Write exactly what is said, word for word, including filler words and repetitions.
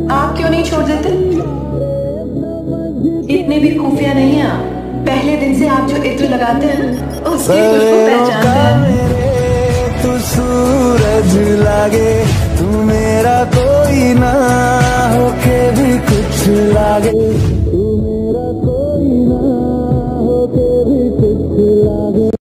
आप क्यों नहीं छोड़ देते? इतने भी खुफिया नहीं है आप। पहले दिन से आप जो इत्र लगाते हैं उसकी खुशबू पहचानते हैं। तू सूरज लागे, तू मेरा कोई ना होके भी कुछ लागे, तू मेरा कोई ना होके भी कुछ लागे।